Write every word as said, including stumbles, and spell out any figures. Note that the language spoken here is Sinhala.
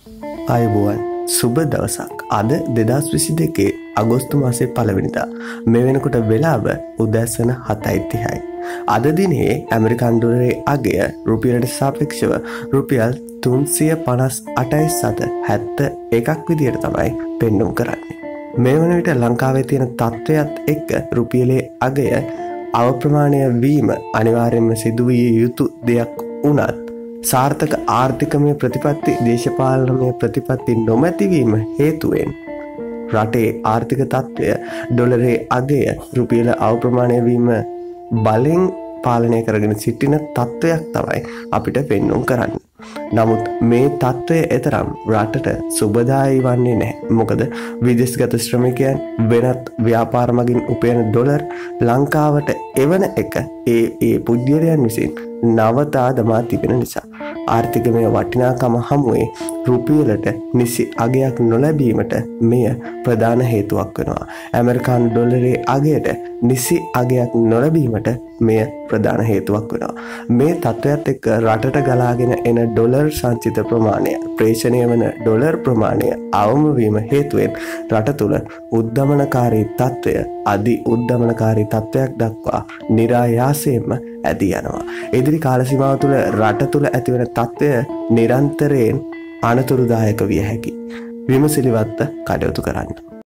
ආයුබෝවන් සුබ දවසක්. අද දෙදහස් විසි දෙකේ අගෝස්තු මාසයේ පළවෙනිදා. මේ වෙනකොට වෙලාව උදෑසන හතයි තිහයි. අද දිනේ ඇමරිකන් ඩොලරේ අගය රුපියලට සාපේක්ෂව රුපියල් තුන්සිය පනස් අටයි සත හැත්ත එකක් විදියට තමයි පෙන්නුම් කරන්නේ. මේ වන විට ලංකාවේ තියෙන තත්ත්වයත් එක්ක රුපියලේ අගය අවප්‍රමාණය වීම අනිවාර්යෙන්ම සිදුවිය යුතු දෙයක් වුණත් සාර්ථක ආර්ථිකමය ප්‍රතිපත්ති දේශපාලනමය ප්‍රතිපත්ති නොමැතිවීම හේතුවෙන් රටේ ආර්ථික තත්ත්වය ඩොලරේ අගය රුපියල අවප්‍රමාණය වීම බලෙන් පාලනය කරගෙන සිටින තත්ත්වයක් තමයි අපිට පෙන්නුම් කරන්න. නමුත් මේ තත්ත්වය එතරම් රටට සුබදායී වන්නේ නැහැ. මොකද විදේශගත ශ්‍රමිකයන් වෙනත් ව්‍යාපාර මගින් උපයන ඩොලර් ලංකාවට එවන එක ඒ ඒ පුද්ගලයන් විසින් නවතා දමා තිබෙන නිසා ආර්ථිකමය වටිනාකම හමුවේ රුපියලට නිසි අගයක් නොලැබීමට මෙය ප්‍රධාන හේතුවක් වෙනවා. ඇමරිකානු ඩොලරේ අගයට නිසි අගයක් නොලැබීමට මෙය ප්‍රධාන හේතුවක් වෙනවා. මේ තත්ත්වයත් එක්ක රටට ගලාගෙන එන ඩොලර් සංචිත ප්‍රමාණය ප්‍රේෂණය වන ඩොලර් ප්‍රමාණය අවම වීම හේතුවෙන් රට තුළ උද්ධමනකාරී තත්ත්වය අධි උද්ධමනකාරී තත්ත්වයක් දක්වා නිරායාසයෙන්ම ඇදී යනවා. ඉදිරි කාල සීමාව තුළ රට තුළ ඇතිවන තත්ත්වය නිරන්තරයෙන් අනතුරුදායක විය හැකියි. විමසිලිවත්ව කටයුතු කරන්න.